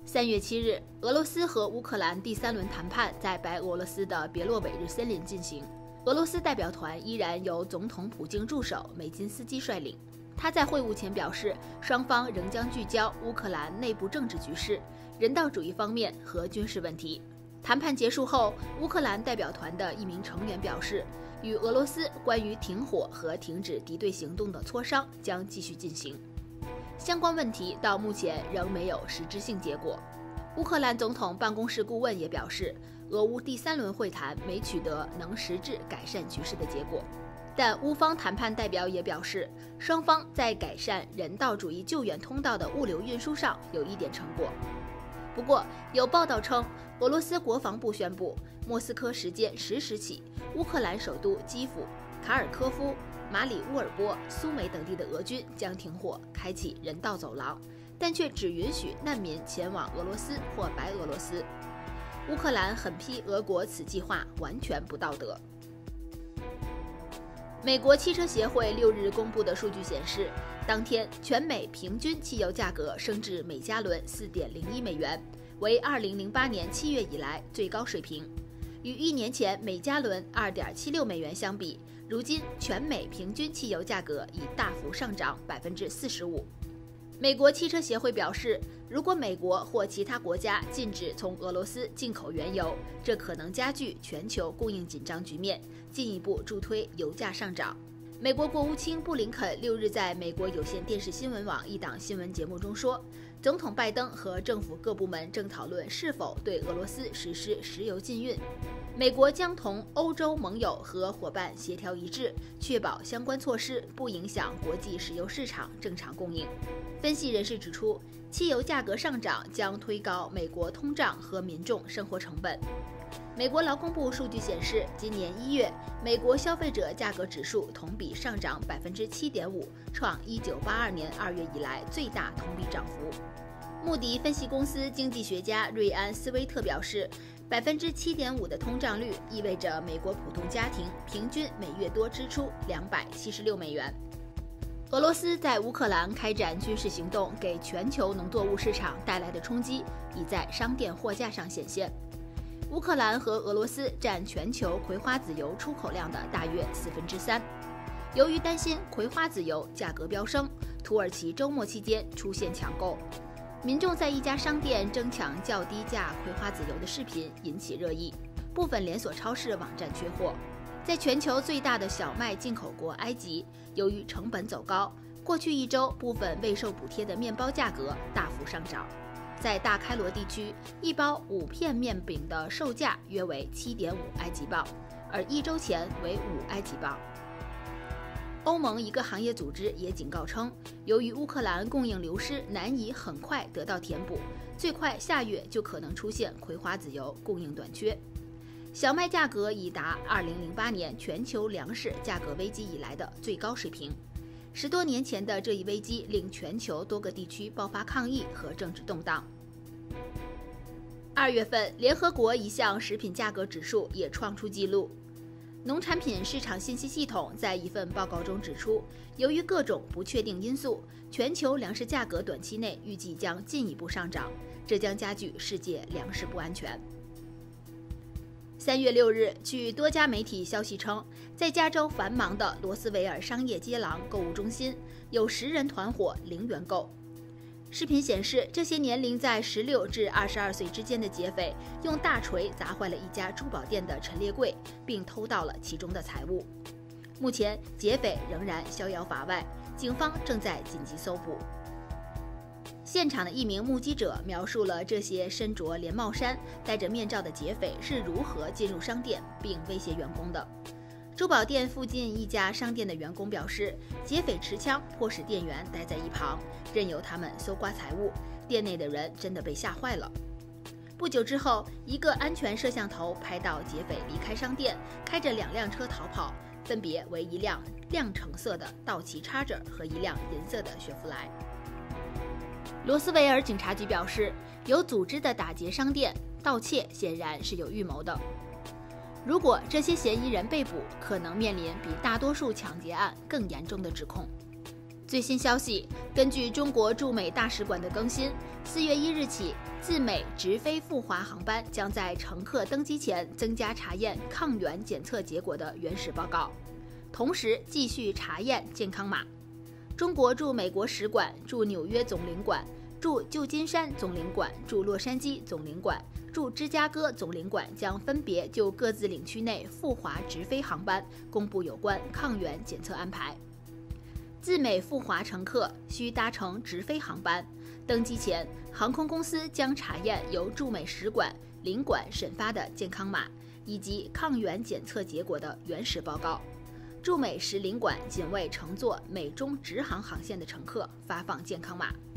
3月7日，俄罗斯和乌克兰第3轮谈判在白俄罗斯的别洛韦日森林进行。俄罗斯代表团依然由总统普京助手梅金斯基率领。他在会晤前表示，双方仍将聚焦乌克兰内部政治局势、人道主义方面和军事问题。谈判结束后，乌克兰代表团的一名成员表示，与俄罗斯关于停火和停止敌对行动的磋商将继续进行。相关问题到目前仍没有实质性结果。乌克兰总统办公室顾问也表示，俄乌第3轮会谈没取得能实质改善局势的结果。但乌方谈判代表也表示，双方在改善人道主义救援通道的物流运输上有一点成果。不过，有报道称，俄罗斯国防部宣布，莫斯科时间10时起，乌克兰首都基辅、卡尔科夫、马里乌尔波、苏梅等地的俄军将停火，开启人道走廊，但却只允许难民前往俄罗斯或白俄罗斯。乌克兰狠批俄国此计划完全不道德。美国汽车协会6日公布的数据显示，当天全美平均汽油价格升至每加仑4.01美元，为2008年7月以来最高水平。与1年前每加仑2.76美元相比，如今全美平均汽油价格已大幅上涨45%。美国汽车协会表示，如果美国或其他国家禁止从俄罗斯进口原油，这可能加剧全球供应紧张局面，进一步助推油价上涨。美国国务卿布林肯6日在美国有线电视新闻网一档新闻节目中说，总统拜登和政府各部门正讨论是否对俄罗斯实施石油禁运。美国将同欧洲盟友和伙伴协调一致，确保相关措施不影响国际石油市场正常供应。分析人士指出，汽油价格上涨将推高美国通胀和民众生活成本。美国劳工部数据显示，今年1月，美国消费者价格指数同比上涨7.5%，创1982年2月以来最大同比涨幅。穆迪分析公司经济学家瑞安·斯威特表示，7.5%的通胀率意味着美国普通家庭平均每月多支出276美元。俄罗斯在乌克兰开展军事行动，给全球农作物市场带来的冲击已在商店货架上显现。乌克兰和俄罗斯占全球葵花籽油出口量的大约3/4。由于担心葵花籽油价格飙升，土耳其周末期间出现抢购。民众在一家商店争抢较低价葵花籽油的视频引起热议，部分连锁超市网站缺货。在全球最大的小麦进口国埃及，由于成本走高，过去1周部分未受补贴的面包价格大幅上涨。在大开罗地区，一包5片面饼的售价约为7.5埃及镑，而1周前为5埃及镑。欧盟一个行业组织也警告称，由于乌克兰供应流失难以很快得到填补，最快下月就可能出现葵花籽油供应短缺。小麦价格已达2008年全球粮食价格危机以来的最高水平。10多年前的这一危机令全球多个地区爆发抗议和政治动荡。2月份，联合国一项食品价格指数也创出纪录。农产品市场信息系统在一份报告中指出，由于各种不确定因素，全球粮食价格短期内预计将进一步上涨，这将加剧世界粮食不安全。3月6日，据多家媒体消息称，在加州繁忙的罗斯维尔商业街廊购物中心，有10人团伙零元购。视频显示，这些年龄在16至22岁之间的劫匪用大锤砸坏了一家珠宝店的陈列柜，并偷盗了其中的财物。目前，劫匪仍然逍遥法外，警方正在紧急搜捕。现场的一名目击者描述了这些身着连帽衫、戴着面罩的劫匪是如何进入商店并威胁员工的。珠宝店附近一家商店的员工表示，劫匪持枪迫使店员待在一旁，任由他们搜刮财物，店内的人真的被吓坏了。不久之后，一个安全摄像头拍到劫匪离开商店，开着2辆车逃跑，分别为一辆亮橙色的道奇Charger和一辆银色的雪佛兰。罗斯维尔警察局表示，有组织的打劫商店、盗窃显然是有预谋的。如果这些嫌疑人被捕，可能面临比大多数抢劫案更严重的指控。 最新消息，根据中国驻美大使馆的更新，4月1日起，自美直飞赴华航班将在乘客登机前增加查验抗原检测结果的原始报告，同时继续查验健康码。中国驻美国使馆、驻纽约总领馆、驻旧金山总领馆、驻洛杉矶总领馆、驻芝加哥总领馆将分别就各自领区内赴华直飞航班公布有关抗原检测安排。自美赴华乘客需搭乘直飞航班，登机前，航空公司将查验由驻美使馆、领馆审发的健康码以及抗原检测结果的原始报告。驻美使领馆仅为乘坐美中直航航线的乘客发放健康码。